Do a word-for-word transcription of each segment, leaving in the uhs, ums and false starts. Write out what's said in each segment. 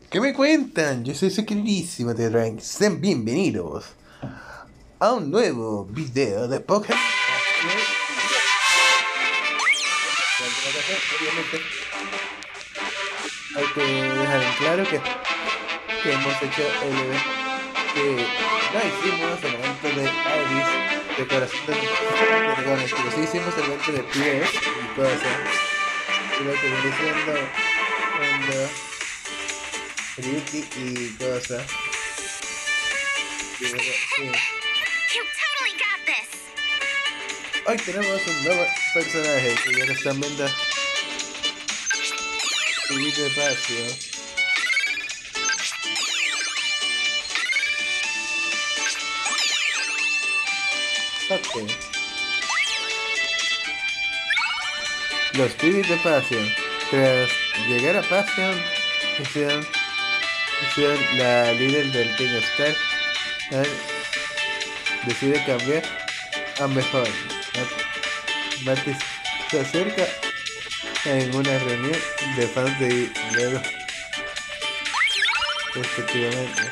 ¿Qué me cuentan? Yo soy su queridísimo T-Rank. Sean bienvenidos a un nuevo video de Pokémon. Obviamente, hay que dejar en claro que, que hemos hecho el que no hicimos el evento de Iris, de corazón de, de dragones, pero sí hicimos el evento de pies y cosas. Y lo que viene siendo cuando Ryuki y cosas. Sí. Hoy tenemos un nuevo personaje que ya lo están viendo. Y de espacio. Ok. Los pibis de Passion, tras llegar a Passion, hicieron, hicieron la líder del Team Star, ¿eh? Decide cambiar a mejor. Matis se acerca en una reunión de fans de luego, respectivamente.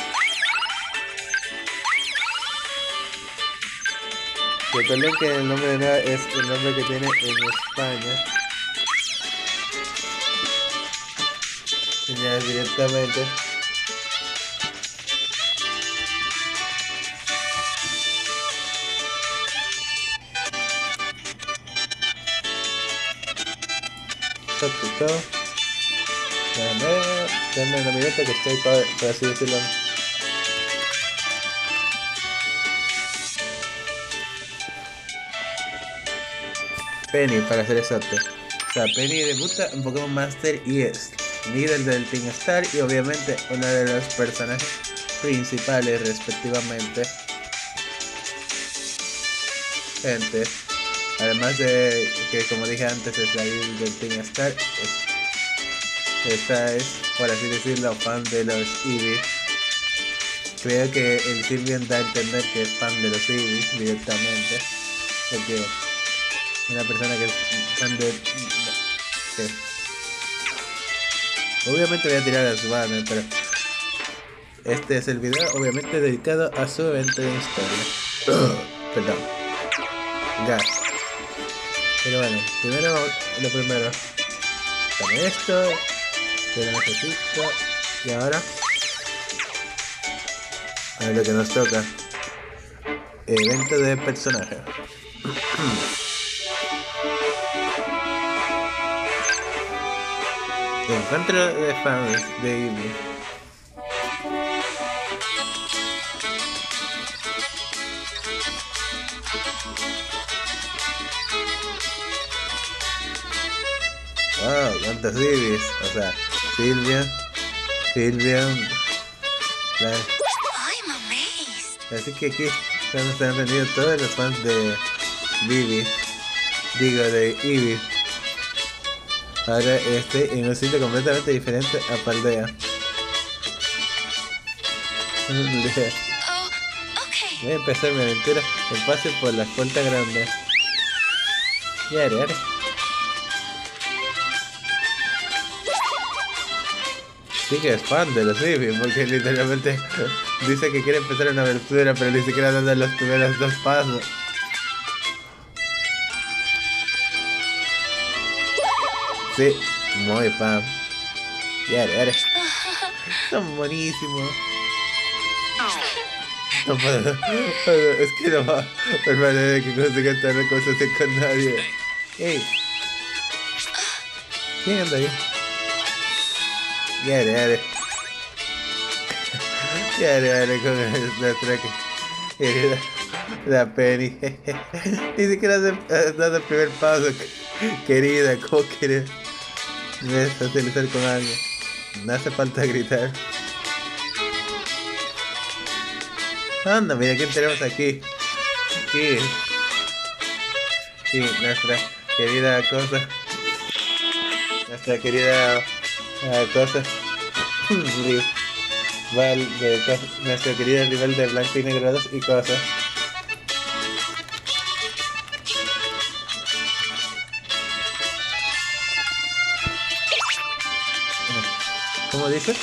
Recuerden que el nombre de nada es el nombre que tiene en España. Señalas directamente. Todo. Dame, dame una minuto que estoy para, para así decirlo. Penny, para ser exacto. O sea, Penny debuta en Pokémon Master y es líder del Team Star y obviamente uno de los personajes principales respectivamente. Gente, además de que como dije antes es la líder del Team Star, es, esta es, por así decirlo, fan de los Eevee. Creo que el Sylveon da a entender que es fan de los Eevee directamente, porque una persona que es fan de... ¿qué? Obviamente voy a tirar a su banner, pero este es el video obviamente dedicado a su evento de historia. Perdón. Gas. Pero bueno, primero lo primero. Con esto, que lo necesito. Y ahora a ver lo que nos toca. Evento de personaje. Encuentro de fans de Eevee. Wow, cuántos Eevees. O sea, Sylveon, Sylveon. Así que aquí se han reunido todos los fans de Vivi. Digo, de Eevee. Ahora estoy en un sitio completamente diferente a Paldea. Voy a empezar mi aventura en pase por las puertas grandes. Y haré, haré. Sí que es fan de los Eevee, porque literalmente dice que quiere empezar una aventura, pero ni siquiera dando los primeros dos pasos. Sí, muy fan. Y haré, haré. Son buenísimos. No puedo, es que no va a permanecer que consiga esta conversación con nadie. Hey, ¿quién anda ahí? Ya haré, haré. Ya haré, haré con nuestra querida la Penny. Ni siquiera has dado el primer paso, querida. ¿Cómo quieres socializar con alguien? No hace falta gritar. Anda, mira quién tenemos aquí. Aquí. Sí, nuestra querida cosa. Nuestra querida uh, cosa. Val de cosa. Nuestra querida rival de blanco y negro dos y cosas. ¿Cómo dices?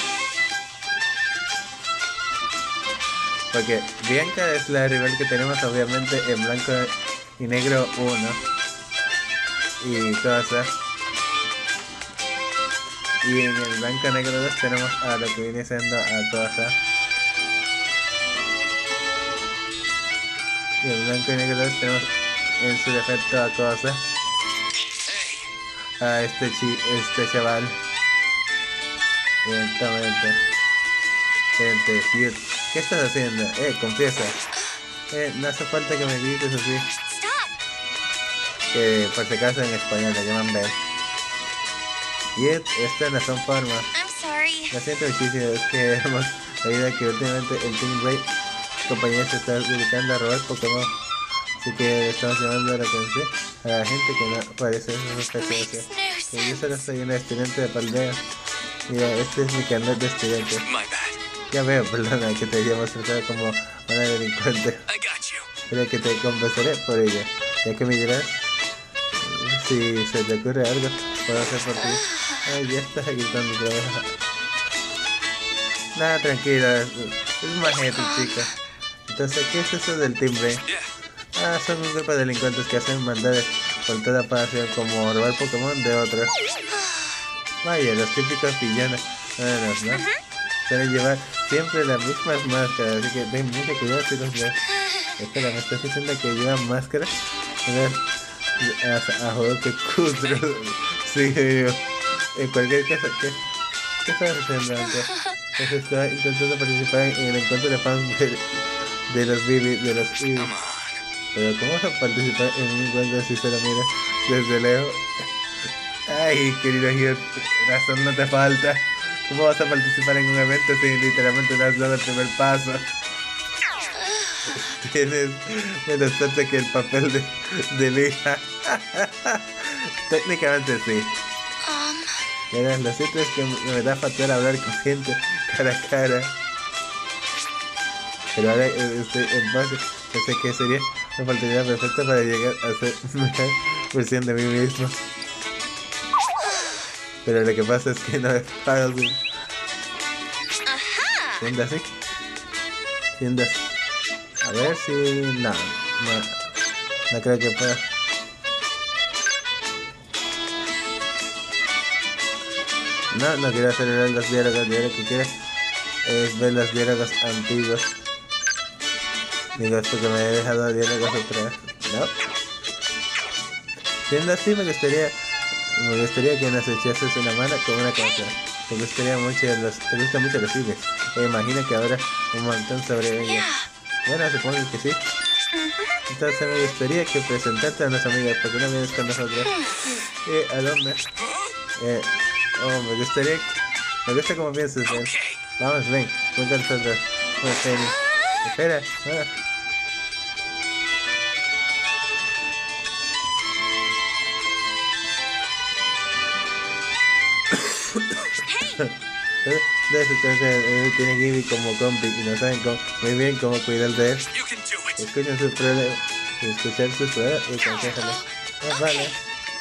Porque Bianca es la rival que tenemos obviamente en blanco y negro uno. Y cosa. Y en el blanco y negro dos tenemos a lo que viene siendo a cosa. Y en el blanco y negro dos tenemos en su defecto a cosa. A este chi este chaval. Evidentemente. Gente, Feud. ¿Qué estás haciendo? Eh, confiesa. Eh, no hace falta que me grites así. Que por si acaso en español la llaman Ben. Y esta no son formas. Lo siento muchísimo, es que hemos oído que últimamente el Team Break compañía se está dedicando a robar Pokémon. Así que estamos llamando la atención a la gente que no parece sospechosa. Que yo solo soy un estudiante de Paldea. Mira, este es mi carnet de estudiante. Ya veo, perdona, que te hayamos tratado como una delincuente. Pero que te compensaré por ello. Ya que me dirás, si se te ocurre algo, puedo hacer por ti. Ay, ya estás gritando otra vez. Nada, tranquila, es majete, chica. Entonces, ¿qué es eso del timbre? Ah, son un grupo de delincuentes que hacen maldades por toda pasión, como robar Pokémon de otros. Vaya, los típicos villanos, ¿no? Suelen llevar siempre las mismas máscaras, así que ten mucho cuidado si los ves. Espera, ¿me estás diciendo que llevan máscaras? A, a joder, que cutre. Sí, yo. En cualquier caso, ¿qué, qué estás haciendo antes? Pues estaba intentando participar en el encuentro de fans de, de los Bibi, de los Eevee. Pero ¿cómo vas a participar en un encuentro si se lo mira desde lejos? Ay, querido Hugh, razón no te falta. ¿Cómo vas a participar en un evento si literalmente no has dado el primer paso? Tienes menos suerte que el papel de, de lija. Técnicamente sí. Verás, lo cierto es que me da fatal hablar con gente cara a cara. Pero ahora estoy en base. Pensé que sería la oportunidad perfecta para llegar a ser mejor versión de mí mismo. Pero lo que pasa es que no es fácil. Siendo así. Siendo así. A ver si... No, no. No creo que pueda. No, no quiero acelerar los diálogos. Yo lo que quiero es ver los diálogos antiguos. Digo, es porque me he dejado diálogos atrás. No. Siendo así, me gustaría... Me gustaría que nos echases una mano con una cosa. Te gustaría mucho los, te gustan mucho los cines. E imagino que ahora un montón sobre ellos. Bueno, supongo que sí. Entonces me gustaría que presentarte a nuestros amigos. ¿Por qué no vienes con nosotros? Eh, ¿a dónde? Eh, oh, me gustaría... Me gusta cómo piensas, ven. Vamos, ven, ven con nosotros. Oh, Penny. Espera. Ah. Entonces tiene Gibby como compi y no saben cómo, muy bien cómo cuidar de él. Escuchen sus problemas, escuchar sus problemas y aconséjalo. Ah, vale.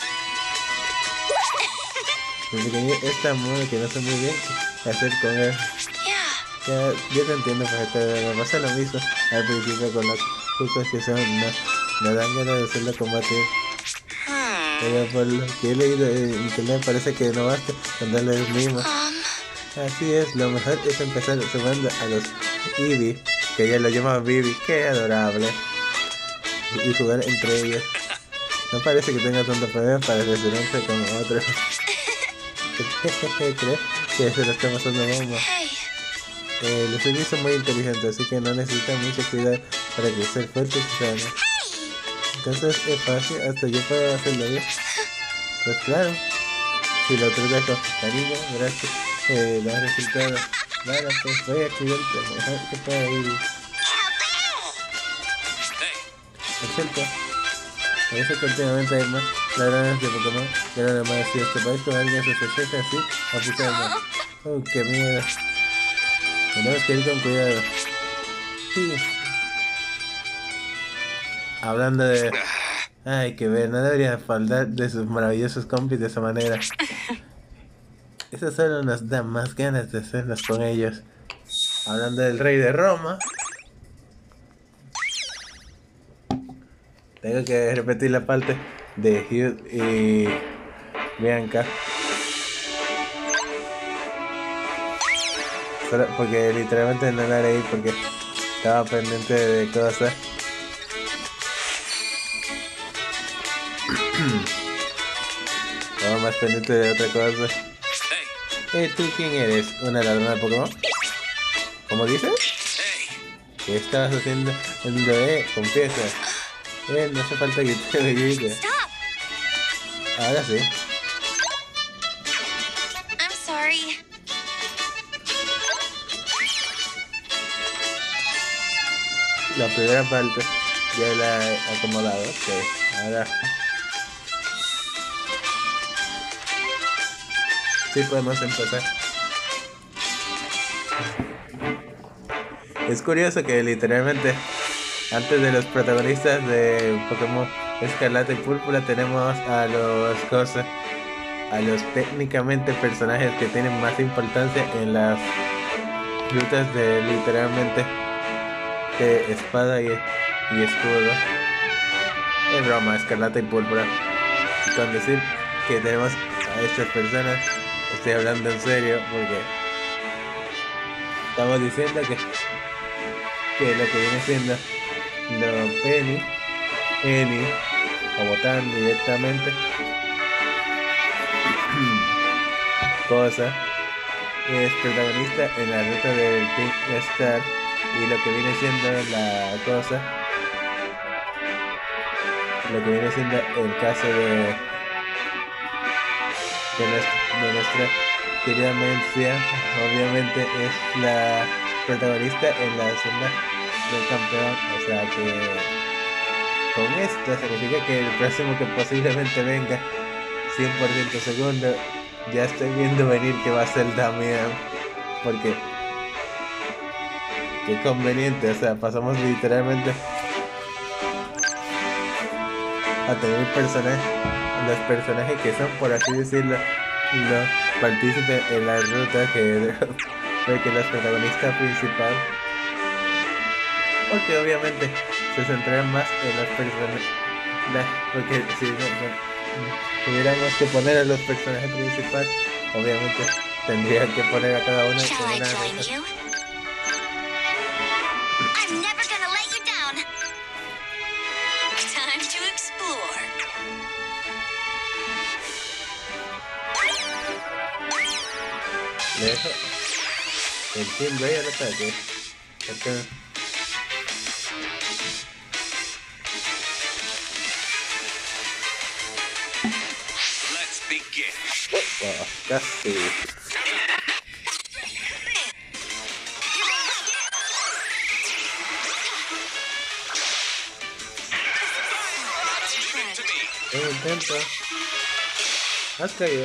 Mi pequeño es tan mono que no sé muy bien qué hacer con él. Ya, yo te entiendo perfectamente, me pasa lo mismo al principio con los cucos que son, no, no dan ganas de hacerlo combatir. Pero por lo que he leído en internet parece que no basta con darle el mismo. Así es, lo mejor es empezar sumando a los Eevee, que ella lo llama Bibi, que adorable, y jugar entre ellos. No parece que tenga tanto problema para relacionarse con otros. ¿Crees que se lo está pasando bomba? Eh, los Eevee son muy inteligentes, así que no necesitan mucho cuidado para crecer fuertes y sanos. Entonces es fácil, hasta yo puedo hacerlo bien. Pues claro, si lo tratas con cariño, gracias. Eh, los resultados. Bueno, pues voy a cuidarte mejor que pueda ir. Por cierto, parece que últimamente hay más ladrones de Pokémon que no demás. Si este país con alguien se festeja así, oficialmente. Oh, qué miedo. Tenemos que ir con cuidado. Sí. Hablando de... Ay, que ver, no debería faltar de sus maravillosos compis de esa manera. eso solo nos da más ganas de hacernos con ellos. Hablando del rey de Roma, tengo que repetir la parte de Hugh y Bianca. Solo porque literalmente no la leí porque estaba pendiente de cosas. Estaba más pendiente de otra cosa. Eh, ¿tú quién eres? ¿Una ladrona de Pokémon? ¿Cómo dices? ¿Qué estabas haciendo? Eh, confiesa. Eh, no hace falta que te lo grites. Ahora sí. I'm sorry. La primera parte ya la he acomodado. Ok, ahora sí podemos empezar. Es curioso que literalmente antes de los protagonistas de Pokémon Escarlata y Púrpura tenemos a los cosas, a los técnicamente personajes que tienen más importancia en las rutas de literalmente de espada y, y escudo. Es broma, Escarlata y Púrpura. Y con decir que tenemos a estas personas, estoy hablando en serio porque estamos diciendo que, que lo que viene siendo lo Penny, Eni o Botán directamente, cosa es protagonista en la ruta del Pink Star. Y lo que viene siendo la cosa, lo que viene siendo el caso de, de, nuestra, de nuestra querida Mencia, obviamente es la protagonista en la zona del campeón. O sea que con esto significa que el próximo que posiblemente venga cien por ciento segundo, ya estoy viendo venir que va a ser Damián, porque qué conveniente, o sea, pasamos literalmente a tener personajes, los personajes que son, por así decirlo, los partícipes en la ruta que, que los protagonistas principales, porque obviamente se centran más en los personajes, porque si no, no, tuviéramos que poner a los personajes principales, obviamente tendría que poner a cada uno en una ruta. I'm never gonna let you down. Time to explore. Le dejo el Team Ray al ataque. Acá. Let's begin. Wow, casi. Un intento. Has caído.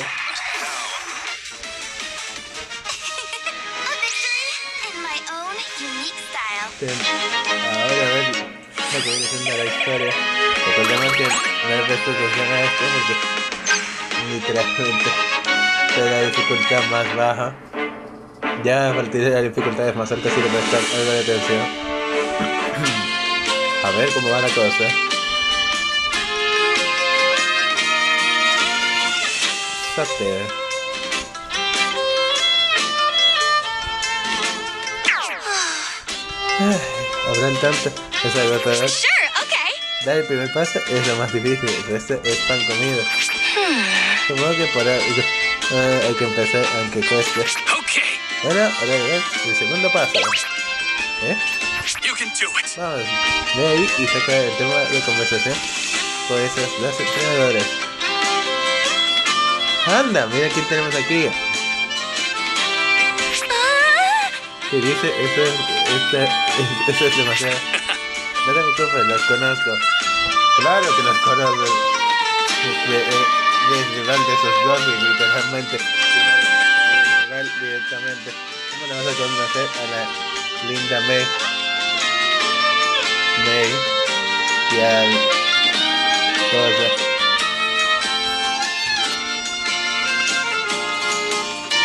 A victory in my own unique style. Bien. Ahora a ver lo que viene siendo la historia. Recordemos que no hay resto atención a esto porque literalmente es la dificultad más baja. Ya a partir de las dificultades más altas sí le prestar algo de atención. A ver cómo va la cosa. Sate. Habrán tanto. Es algo todo. Sure, okay. Dar el primer paso es lo más difícil. El resto es pan comido. Supongo que por ahí uh, hay que empezar aunque cueste. Okay. Bueno, ahora ver el segundo paso. ¿Eh? You can do it. Vamos, ve ahí y saca el tema de conversación con esos dos entrenadores. Anda, mira quién tenemos aquí. ¿Qué dice? Eso es, esto, eso es demasiado. No te preocupes, los conozco. Claro que los conozco. Es rival de esos dos y literalmente. Rival directamente. ¿Cómo le vas a conocer a la linda May? May y al cosa.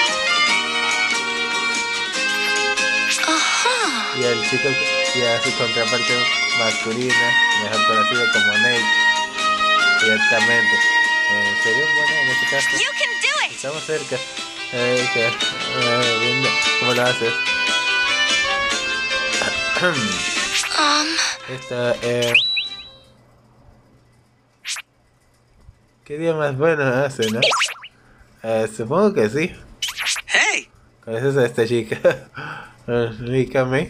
y al chico y a su contraparte masculina, mejor conocido como Nate, directamente. ¿En serio? Bueno, en este caso You can do it! estamos cerca. Eh, que, eh, viendo ¿cómo lo haces? Um, Esta, eh... ¿Qué día más bueno hace, no? Eh, supongo que sí. Hey! ¿Conoces a esta chica? Explícame.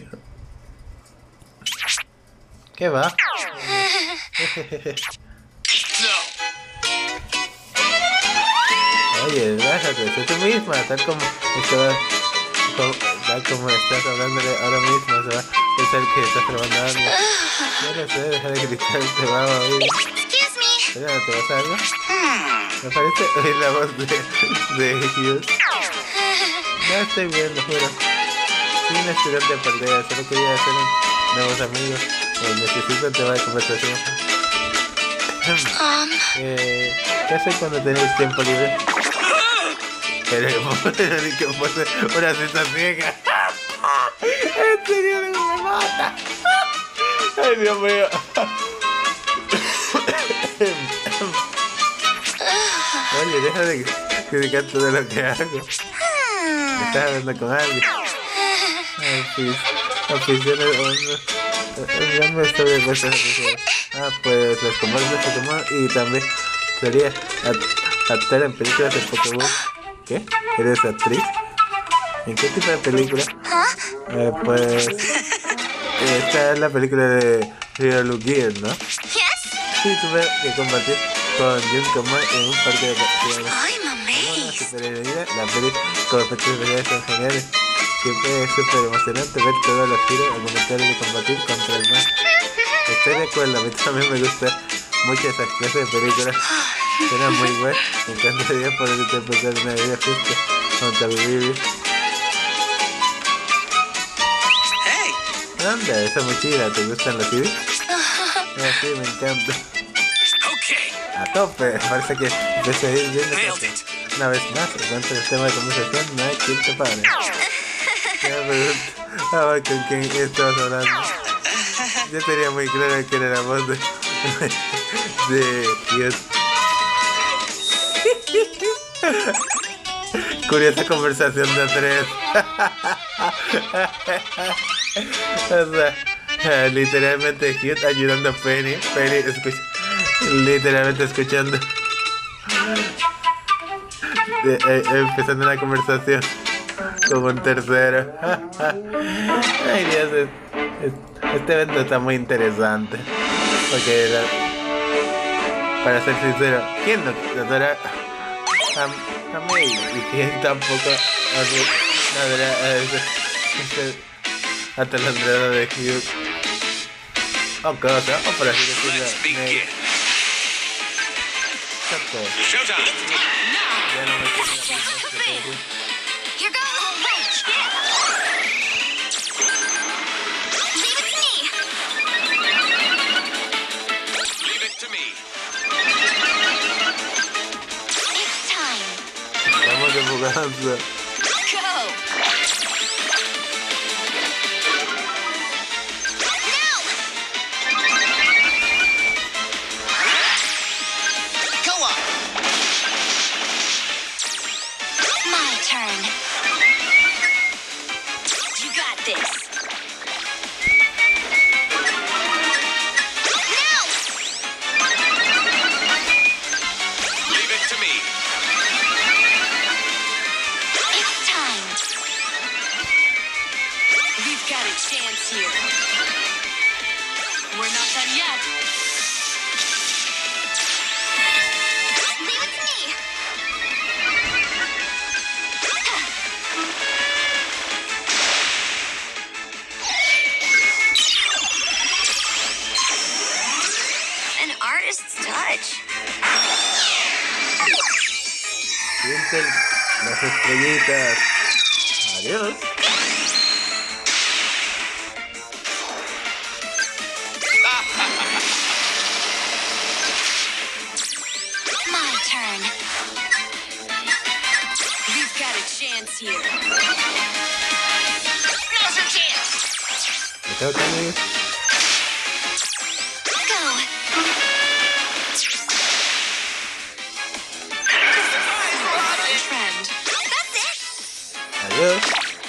¿Qué va? No! Oye, relájate, sé tú misma, tal como estaba, como, tal como estás hablándole ahora mismo, se va a pensar que estás probando algo. Yo no sé, deja de gritar, te va a oír. excuse me. Espera, ¿te vas a algo? Hmm. Me parece oír la voz de, de Hughes. No estoy bien, lo juro. Soy un estudiante de perdida, solo quería hacer un- nuevos amigos. Eh, necesito un tema de conversación. Um, eh, ¿Qué haces cuando tenéis tiempo libre? Pero ni que fuese una cita ciega. En serio, me mata. Ay, Dios mío. Oye, deja de criticar todo lo que hago. Estás hablando con alguien. Aficiones. Hablando sobre cosas aficiones. Ah, pues los comandos de Pokémon y también sería actuar en películas de Pokémon. ¿Qué? ¿Eres actriz? ¿En qué tipo de película? Eh, pues... Esta es la película de Real Gear, ¿no? yes? Sí, tuve que combatir con Jim Command en un parque de atracciones. I'm Como una amazed. superheroína, la peli con efectos especiales son geniales. Siempre es súper emocionante ver todos los giros argumentales de combatir contra el mal. Estoy de acuerdo, a mí también me gusta mucho esas clases de películas. Suena muy bueno. Me encantaría poder interpretar una vida justa contra vivir. Hey! Anda, esa mochila, ¿te gustan los C Ds? Ah, sí, me encanta. Okay! A tope, parece que empecé a ir viendo Nailed cosas. it! Una vez más, en cuanto al tema de conversación, no hay quien te pare. Ya me pregunto, a ver con quién estabas hablando. Yo tenía muy claro que era la voz de... de Dios. Curiosa conversación de tres. O sea, literalmente Hugh ayudando a Penny. Penny escucha, literalmente escuchando. De, eh, empezando una conversación con un tercero. Ay Dios, es, es, este evento está muy interesante. Porque la, para ser sincero, ¿quién no adora a, a mí? Y quién tampoco adora a ese, ese atalandrado de Hugh. O cosa, o por así decirlo. Let's me- begin. Chaco. Showtime! Ya no me quiero la misma estrategia. Here goes. All right. Leave it to me. Leave it to me. It's time. Estamos de mudanza. Go. Go on! My turn. You got this. Now! Leave it to me. It's time. We've got a chance here. We're not done yet. Leave it to me. An artist's touch. Sienten las estrellitas. Adiós. My turn. We've got a chance here. Now's your chance. tengo que ir. Go. Trend. That's it. Adiós.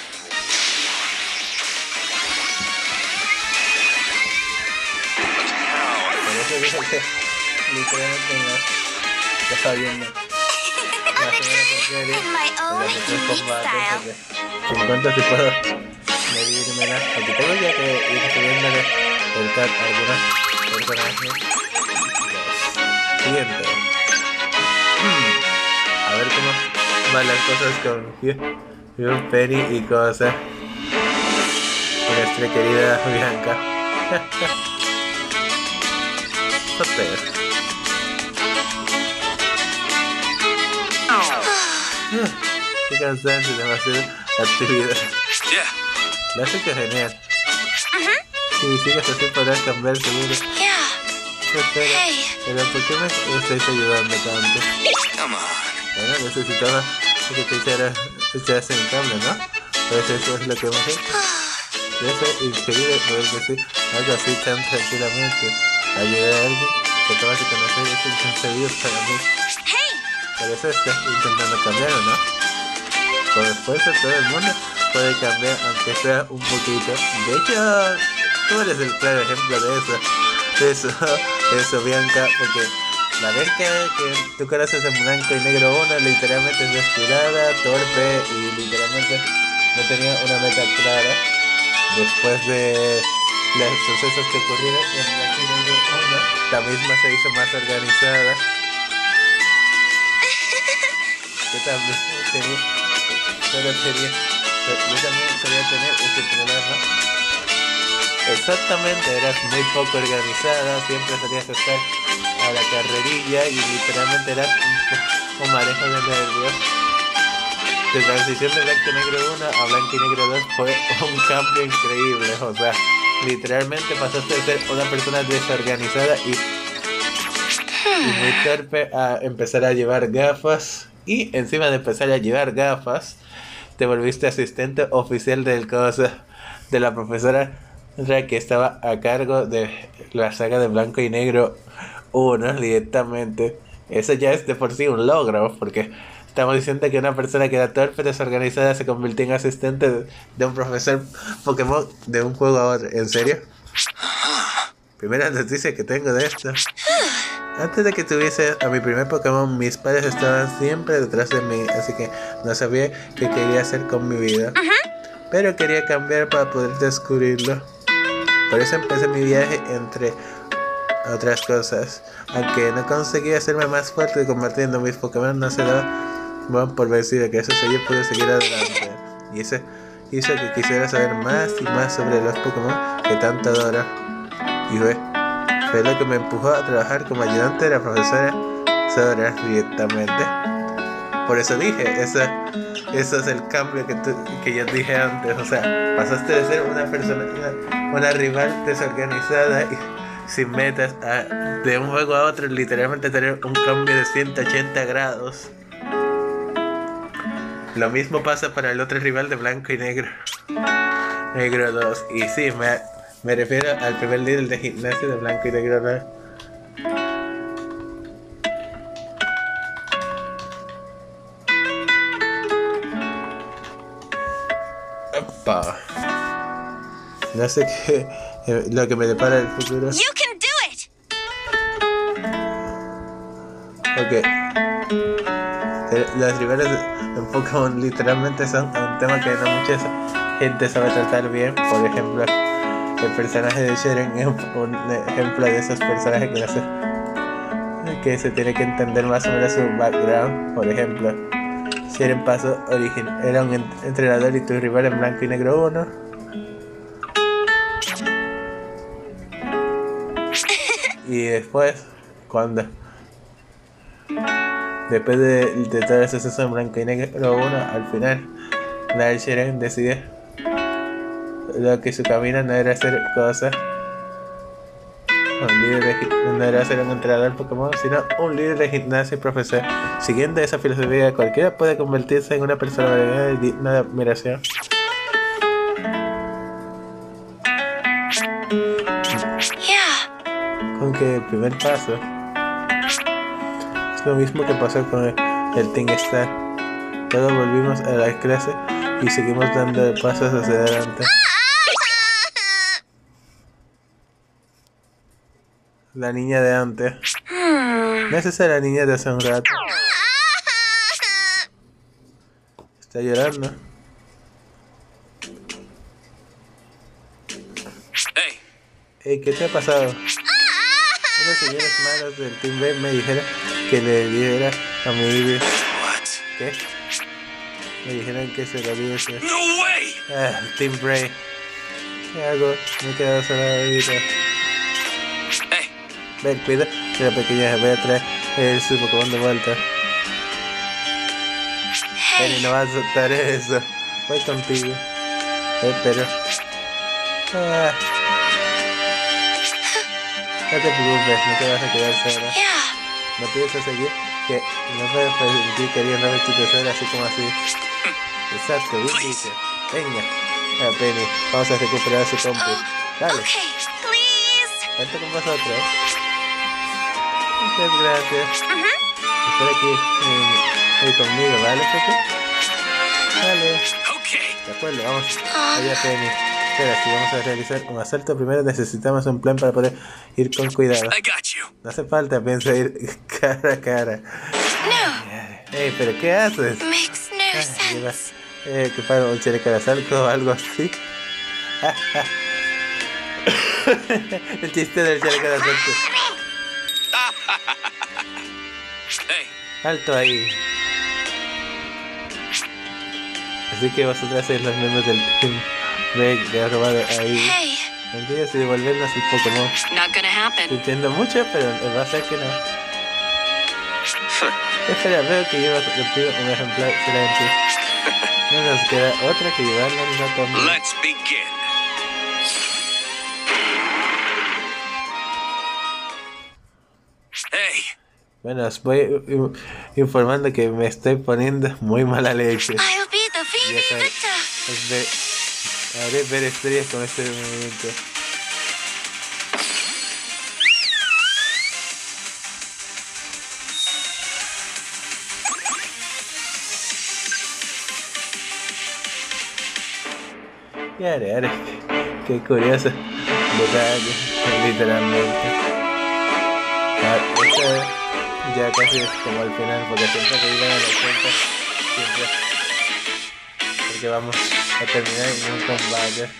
Por eso dije que literalmente no estaba viendo la primera serie In my de own los tres unique combates style. de cincuenta si puedo medírmela, porque tengo ya que ir subiéndole el cat a algunos personajes. Los siguiente. A ver cómo van las cosas con Hugh, Penny y cosas. Y nuestra querida Bianca. Joder. Qué cansancio, demasiada actividad. Yeah. La has hecho genial. Si sigues así podrás cambiar seguro. Yeah. Espera, Hey. pero ¿por qué me estáis ayudando tanto? Come on. Bueno, necesitaba que te hiciera, echaras un cambio, ¿no? Pues eso es lo que hemos hecho. Y eso es increíble poder decir algo así tan tranquilamente. Ayudar a alguien que acabas de conocer es inconcebible para mí. Hey. Por eso estás intentando cambiar, ¿o no? Por esfuerzo todo el mundo puede cambiar, aunque sea un poquito. De hecho, tú eres el claro ejemplo de eso. De eso, de eso, Bianca, porque la Bianca que tú conoces en blanco y negro uno literalmente es descuidada, torpe y literalmente no tenía una meta clara. Después de los sucesos que ocurrieron en blanco y negro uno, la misma se hizo más organizada. Yo también tenía, pero tenía, yo también solía tener ese problema. Exactamente, eras muy poco organizada, siempre salías a estar a la carrerilla y literalmente eras un, un manejo de nervios. De transición de blanco y negro uno a blanco y negro dos fue un cambio increíble, o sea, literalmente pasaste de ser una persona desorganizada y, y muy torpe a empezar a llevar gafas. Y encima de empezar a llevar gafas, te volviste asistente oficial del cosa de la profesora que estaba a cargo de la saga de blanco y negro uno directamente. Eso ya es de por sí un logro, porque estamos diciendo que una persona que era torpe, desorganizada, se convirtió en asistente de, de un profesor Pokémon de un juego a otro. ¿En serio? Primera noticia que tengo de esto. Antes de que tuviese a mi primer Pokémon, mis padres estaban siempre detrás de mí, así que no sabía qué quería hacer con mi vida. Pero quería cambiar para poder descubrirlo. Por eso empecé mi viaje, entre otras cosas. Aunque no conseguí hacerme más fuerte convirtiendo mis Pokémon, no se daba por vencido, que eso sí, yo pude seguir adelante. Y eso hizo que quisiera saber más y más sobre los Pokémon que tanto adoro. Y fue, fue lo que me empujó a trabajar como ayudante de la profesora Sora directamente. Por eso dije, eso, eso es el cambio que, tú, que yo dije antes. O sea, pasaste de ser una persona, una, una rival desorganizada y sin metas, a, de un juego a otro, literalmente tener un cambio de ciento ochenta grados. Lo mismo pasa para el otro rival de blanco y negro, negro dos. Y sí, me, me refiero al primer líder de gimnasio de blanco y negro dos. Opa. No sé qué, eh, lo que me depara el futuro. You can do it. Ok. Eh, Los rivales en Pokémon literalmente son un tema que no mucha gente sabe tratar bien. Por ejemplo, el personaje de Sharon es un ejemplo de esos personajes que, no se, que se tiene que entender más o menos su background. Por ejemplo, Sharon pasó origen, era un entrenador y tu rival en blanco y negro uno. Y después, cuando después de, de todo ese suceso en blanco y negro uno, al final Niall Sharon decide lo que su camino no era hacer cosas, un líder de, no era ser un entrenador Pokémon, sino un líder de gimnasio y profesor. Siguiendo esa filosofía, cualquiera puede convertirse en una persona digna de admiración. Aunque el primer paso es lo mismo que pasó con el, el Team Star. Todos volvimos a la clase y seguimos dando pasos hacia adelante. La niña de antes. No es esa la niña de hace un rato. Está llorando. Hey, Hey, ¿qué te ha pasado? Unos señores malos del Team B me dijeron que le diera a mi Ivy. what? ¿Qué? Me dijeron que se lo diese. No way! Ah, Team Bray. ¿Qué hago? Me he quedado sola ahorita. Hey, Ven, cuida de la pequeña, voy a traer el su Pokémon de vuelta. Ven, y no vas a soltar eso. Voy contigo. Eh, pero... Ah. No te preocupes, no te vas a quedar sola. Yeah. No pienses seguir que no puedes permitir que alguien robe tu tesoro así como así. Exacto, bien dicho. Venga. Ah, Penny, vamos a recuperar a su compu. Oh, Dale, okay, please. cuenta con vosotros. Muchas gracias. Mhm. Espera aquí eh, eh, conmigo, ¿vale, Pepe? Vale, okay. de acuerdo, vamos. Ah. Oye, Penny, espera, si vamos a realizar un asalto, primero necesitamos un plan para poder ir con cuidado. I got you. No hace falta, piensa ir cara a cara. No, Ey, pero ¿qué haces? makes no Ah, llevas sense. eh, que para un chaleco de asalto o algo así. El chiste del chaleco de asalto. Hey, Alto ahí. Así que vosotras sois los miembros del Team Break que ha robado ahí. Hey, No entiendo si devolvernos el Pokémon. not gonna happen. Entiendo mucho, pero va a ser que no. Espera, veo que llevas contigo un ejemplar excelente. No nos queda otra que llevarlo no también. let's begin. Hey, Bueno, os voy in- informando que me estoy poniendo muy mala leche. I'll be the Ya Vivi sabes, Victor. os ve- haré ver estrellas con este movimiento. Y haré, haré. Qué curioso detalle, literalmente. Ah, esto ya casi es como al final, porque siempre que llegan a la cuenta, siempre. Porque vamos a terminar en un combate.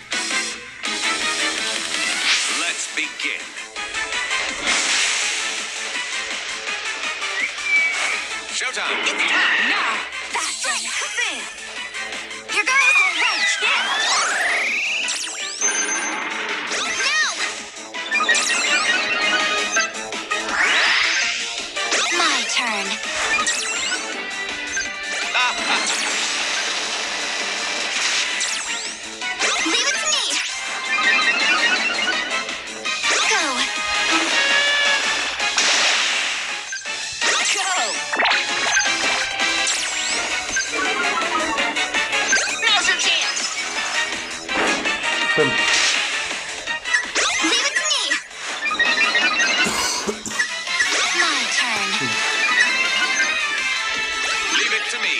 let's begin. Showtime. It's time now. That's right. Bam. Here goes. All right. Yeah. Now. My turn. Leave it to me. Go. Go. Now's your chance. Pum. Leave it to me. My turn. Leave it to me.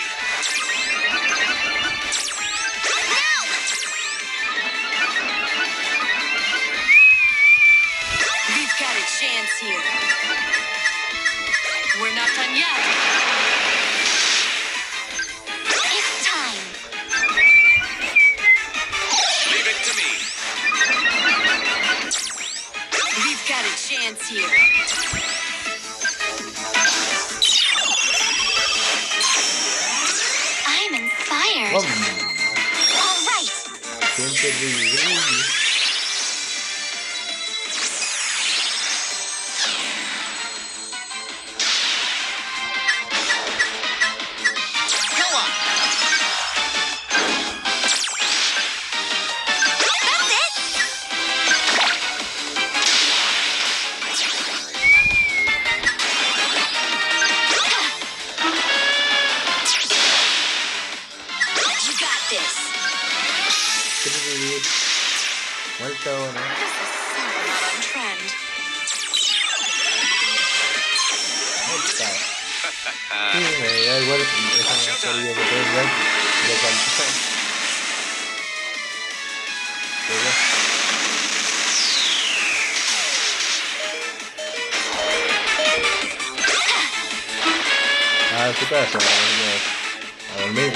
Now. We've got a chance here. We're not done yet. It's time. Leave it to me. We've got a chance here. I'm inspired. Pum. All right. Siempre brilli, brilli. Go on. That's it. You got this. Siempre brilli. Muerto, ¿no? This is so not on trend. Uh, Sí, me da igual esa mascarilla que tengan de campeón. Pero, ah, su casa, a dormir.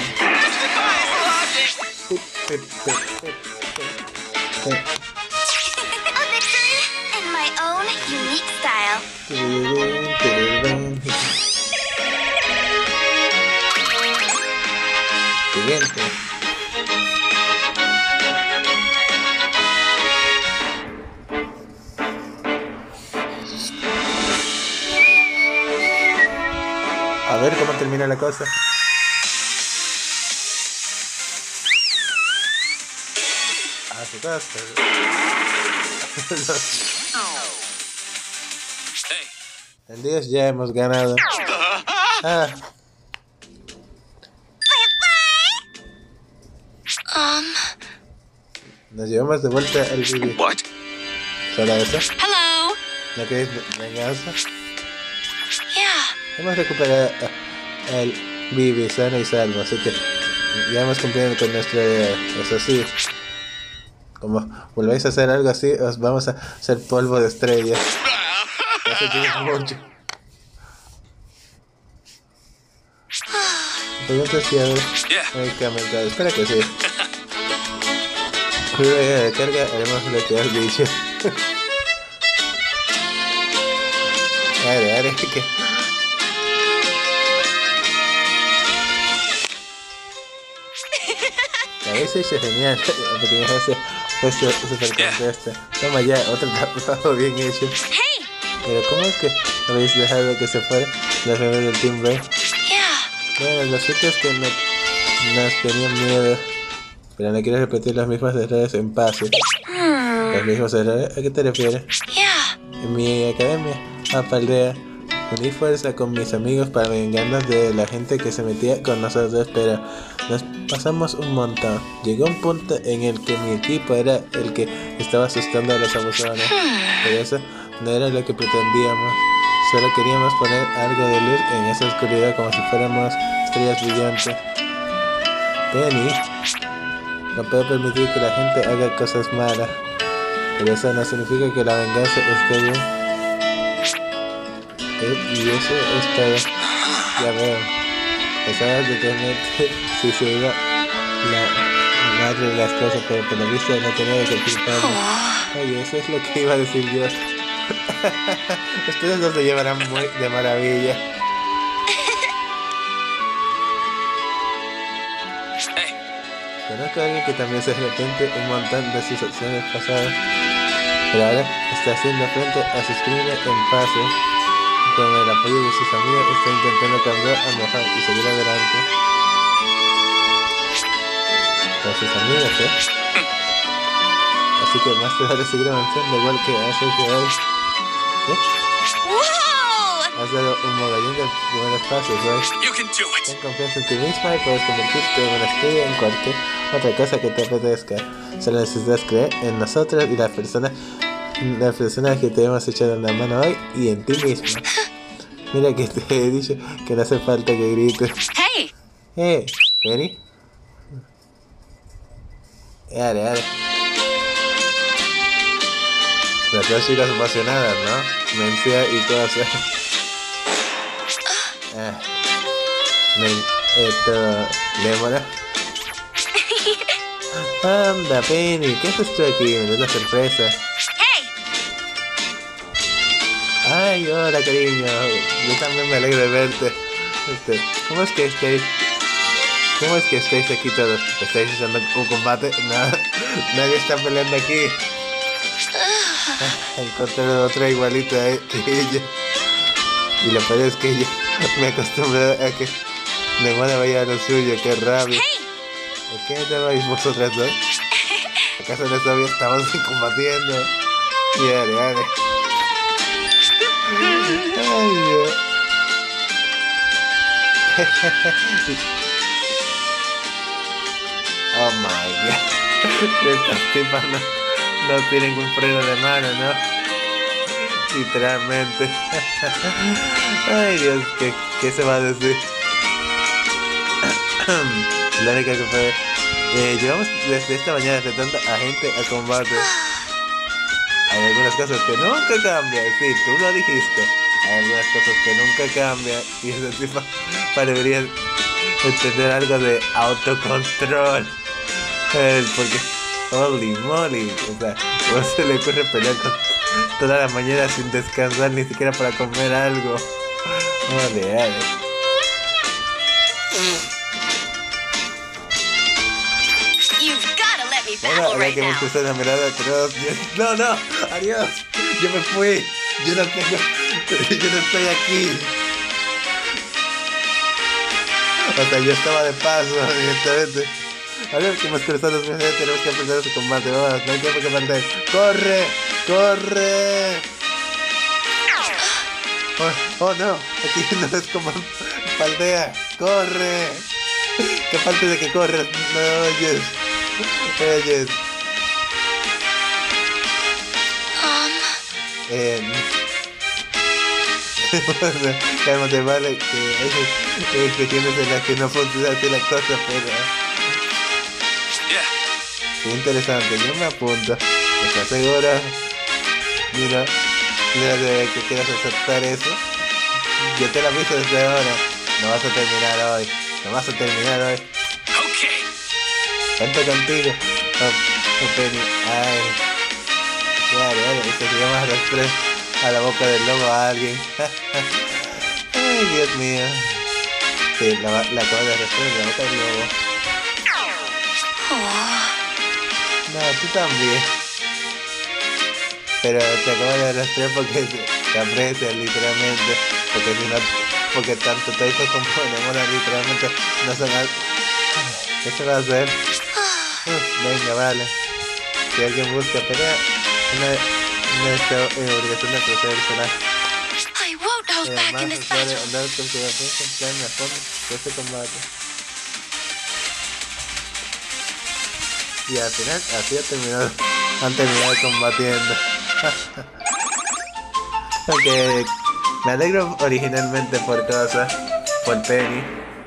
A victory in my own unique style. Siguiente. A ver cómo termina la cosa. A su casa. hey. El diez ya hemos ganado. Ah, Um, nos llevamos de vuelta al vídeo. What? ¿Solo eso? hello. ¿No queréis venganza? Yeah. Hemos recuperado el Vivi sano y salvo, así que ya hemos cumplido con nuestra idea. Eso sí, como volvéis a hacer algo así, os vamos a hacer polvo de estrellas. Eso tiene mucho. Pregunta si ahora Yeah. hay cambiado. Espera que sí. Luego de carga haremos lo que has dicho. Dale, dale, que... La habéis hecho genial, pequeña José. Puesto super contesta. Toma ya, otro trabajo bien hecho. Hey. Pero ¿cómo es que habéis dejado que se fuera los miembros del Team Ray? Yeah. Bueno, lo cierto es que no, nos tenían miedo. Pero no quiero repetir los mismos errores en pase. Hmm. ¿Los mismos errores? ¿A qué te refieres? Yeah. En mi academia, Mapaldea, uní fuerza con mis amigos para vengarnos de la gente que se metía con nosotros, pero nos pasamos un montón. Llegó un punto en el que mi equipo era el que estaba asustando a los abusones, pero eso no era lo que pretendíamos. Solo queríamos poner algo de luz en esa oscuridad como si fuéramos estrellas brillantes. Penny, no puedo permitir que la gente haga cosas malas, pero eso no significa que la venganza esté bien. Eh, y eso es todo. Ya veo. Pensabas detenerte si se iba la madre de las cosas, pero por lo visto no tenía que culparme. Oye, eso es lo que iba a decir yo. Ustedes dos se llevarán muy de maravilla. Hey. Conozco a alguien que también se arrepiente un montón de sus acciones pasadas, pero ahora está haciendo frente a sus crímenes en paz. Con el apoyo de sus amigos está intentando cambiar a mejor y seguir adelante. Con sus amigos, ¿eh? Así que más te vale seguir avanzando igual que has hecho hoy. ¿Qué? Whoa! Has dado un mogollón de primeros pasos hoy. You can do it. Ten confianza en ti misma y puedes convertirte en una estrella en cualquier otra cosa que te apetezca. Solo necesitas creer en nosotros y las personas, las personas que te hemos echado la mano hoy y en ti misma. Mira que te he dicho que no hace falta que grites. Hey. Eh, Penny. Dale, dale. Las dos chicas emocionadas, ¿no? Mencia y cosas. Ah. Men, esto... Lemona. Anda, Penny, ¿qué haces tú aquí? Me da una sorpresa. Hey. Ay, hola, cariño. Yo también me alegro de verte. Este, ¿cómo es que estáis? ¿Cómo es que estáis aquí todos? ¿Estáis haciendo un combate? No, nadie está peleando aquí. Ah, encontré otra igualita eh, que ella. Y lo peor es que ella me acostumbré a que de moda vaya a lo suyo. ¡Qué rabia! ¿Por qué te vais vosotras dos? ¿Acaso no sabía? Estamos combatiendo. Y dale, dale. Ay, Dios. Oh my god. Estas tipas no, no tienen un freno de mano, ¿no? Literalmente. Ay Dios, ¿qué, qué se va a decir? La única que fue... Eh, llevamos desde esta mañana retando a gente a combate. Hay algunas cosas que nunca cambian. Sí, tú lo dijiste. Hay algunas cosas que nunca cambian. Y eso sí pa, pa deberías entender algo de autocontrol. Eh, porque... Holy moly. O sea, ¿cómo se le ocurre pelear con toda la mañana sin descansar ni siquiera para comer algo? Ole, ale. You've gotta let me Ahora, battle ahora right que me now. puse una mirada atroz. No, no, adiós. Yo me fui. Yo no tengo. Yo no estoy aquí. O sea, yo estaba de paso, evidentemente. A ver, que hemos cruzado los meses, tenemos que empezar su combate. Vamos, no hay tiempo que perder. ¡Corre! ¡Corre! Oh, oh no, aquí no es como paldea. ¡Corre! ¡Qué falta de que corras! No oyes. Oyes. Um, Eh, cálmate, vale, que hay, hay cuestiones en las que no funciona así la cosa, pero Yeah. qué interesante, yo me apunto. ¿Estás segura? Mira, mira de que quieras aceptar eso. Yo te lo aviso desde ahora. No vas a terminar hoy. No vas a terminar hoy. Okay. Cuento contigo. Oh, oh Penny. Ay. Claro, claro, esto se llama arrastrar a la boca del lobo a alguien. Ay, Dios mío. Sí, la, la acabo de arrastrar en la boca del lobo. oh, No, tú también. Pero te acabo de arrastrar porque te, te aprecias literalmente. Porque si no, porque tanto Toito como Nemona literalmente no son al... ¿Qué se va a hacer? Uf, venga, vale. Si alguien busca pelea, una, una esta, eh, obligación de proceder será. I won't hold Y back in además this puede battle. andar con consideración con plan a fondo de este combate. Y al final, así ha terminado, han terminado combatiendo. Aunque me alegro originalmente por Cosa, por Penny.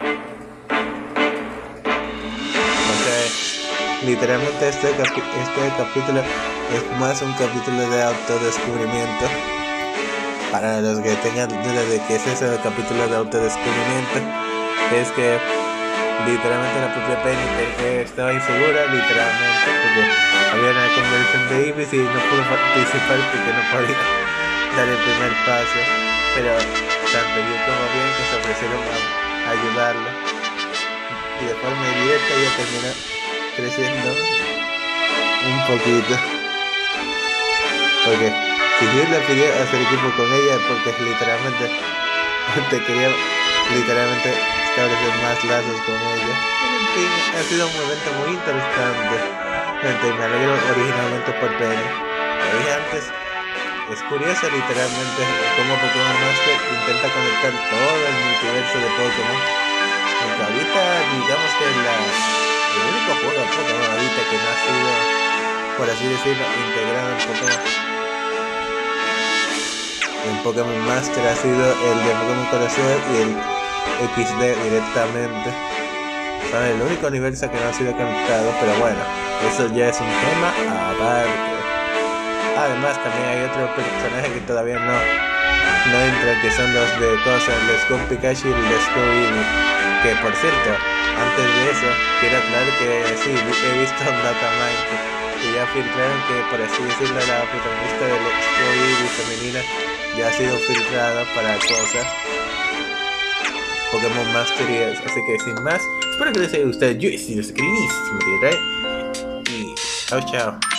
Literalmente este, capi este capítulo es más un capítulo de autodescubrimiento. Para los que tengan dudas de qué es ese capítulo de autodescubrimiento, es que literalmente la propia Penny que estaba insegura, literalmente, porque había una conversión de Ibis y no pudo participar porque no podía dar el primer paso. Pero tanto yo como bien que se ofrecieron a ayudarla. Y de forma indirecta ella terminó creciendo un poquito, porque si yo le pidió hacer equipo con ella porque literalmente te quería literalmente establecer más lazos con ella. En fin, ha sido un momento muy interesante. Y me alegro originalmente por Penny. Como dije antes, es curioso literalmente cómo Pokémon Master intenta conectar todo el multiverso de Pokémon, aunque ahorita digamos que la el único juego de Pokémon ahorita que no ha sido, por así decirlo, integrado en Pokémon en Pokémon Master ha sido el de Pokémon Corazón y el X D directamente. Son el único universo que no ha sido conectado, pero bueno, eso ya es un tema aparte. Además también hay otro personaje que todavía no, no entra, que son los de cosas, el Skull Pikachu y el Skull Eevee. Que por cierto, antes de eso, quiero aclarar que sí, he visto un datamine que, que ya filtraron que, por así decirlo, la protagonista del Skull Eevee femenina ya ha sido filtrada para cosas Pokémon Master y eso. Así que sin más, espero que les haya gustado. Yo he sido Screenísimo, ¿right? Y chao chao.